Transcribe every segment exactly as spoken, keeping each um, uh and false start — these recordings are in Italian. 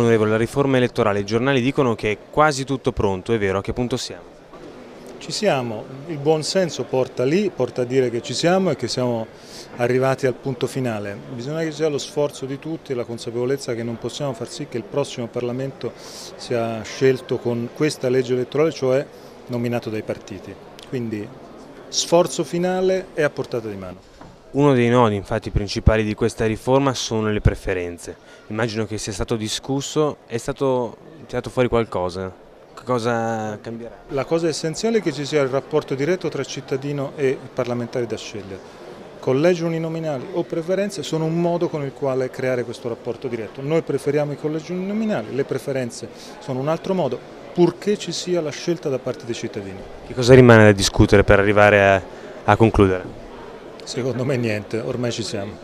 Onorevole, la riforma elettorale, i giornali dicono che è quasi tutto pronto, è vero? A che punto siamo? Ci siamo, il buon senso porta lì, porta a dire che ci siamo e che siamo arrivati al punto finale. Bisogna che ci sia lo sforzo di tutti e la consapevolezza che non possiamo far sì che il prossimo Parlamento sia scelto con questa legge elettorale, cioè nominato dai partiti. Quindi sforzo finale è a portata di mano. Uno dei nodi infatti principali di questa riforma sono le preferenze. Immagino che sia stato discusso, è stato tirato fuori qualcosa. Che cosa cambierà? La cosa essenziale è che ci sia il rapporto diretto tra cittadino e parlamentari da scegliere. Collegi uninominali o preferenze sono un modo con il quale creare questo rapporto diretto. Noi preferiamo i collegi uninominali, le preferenze sono un altro modo, purché ci sia la scelta da parte dei cittadini. Che cosa rimane da discutere per arrivare a, a concludere? Secondo me niente, ormai ci siamo.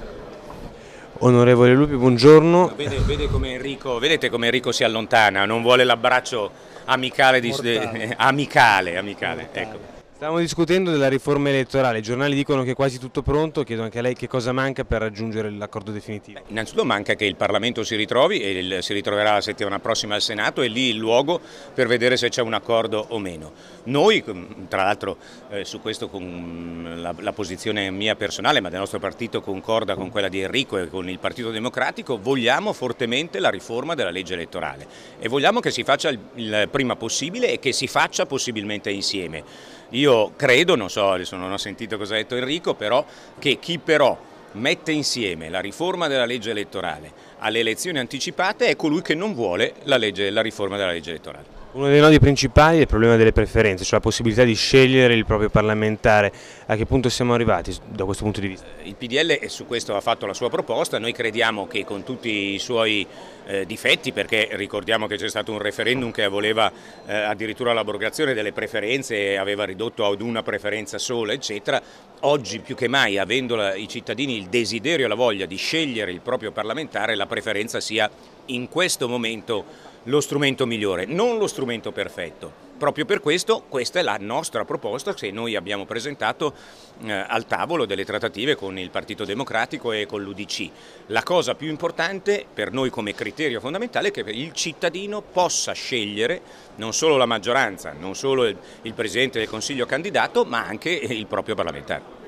Onorevole Lupi, buongiorno. Vede, vede come Enrico, vedete come Enrico si allontana, non vuole l'abbraccio amicale, di, de, amicale, amicale, ecco. Stiamo discutendo della riforma elettorale, i giornali dicono che è quasi tutto pronto, chiedo anche a lei che cosa manca per raggiungere l'accordo definitivo. Beh, innanzitutto manca che il Parlamento si ritrovi, e il, si ritroverà la settimana prossima al Senato, e lì il luogo per vedere se c'è un accordo o meno. Noi, tra l'altro eh, su questo con la, la posizione mia personale, ma del nostro partito concorda con quella di Enrico e con il Partito Democratico, vogliamo fortemente la riforma della legge elettorale e vogliamo che si faccia il, il prima possibile e che si faccia possibilmente insieme. Io credo, non so, adesso non ho sentito cosa ha detto Enrico, però che chi però mette insieme la riforma della legge elettorale alle elezioni anticipate è colui che non vuole la, legge, la riforma della legge elettorale. Uno dei nodi principali è il problema delle preferenze, cioè la possibilità di scegliere il proprio parlamentare. A che punto siamo arrivati da questo punto di vista? Il P D L su questo ha fatto la sua proposta, noi crediamo che con tutti i suoi eh, difetti, perché ricordiamo che c'è stato un referendum che voleva eh, addirittura l'abrogazione delle preferenze e aveva ridotto ad una preferenza sola, eccetera, oggi più che mai, avendo la, i cittadini il desiderio e la voglia di scegliere il proprio parlamentare, la preferenza sia in questo momento lo strumento migliore, non lo strumento perfetto. Proprio per questo questa è la nostra proposta che noi abbiamo presentato eh, al tavolo delle trattative con il Partito Democratico e con l'U D C. La cosa più importante per noi come criterio fondamentale è che il cittadino possa scegliere non solo la maggioranza, non solo il, il Presidente del Consiglio candidato, ma anche il proprio parlamentare.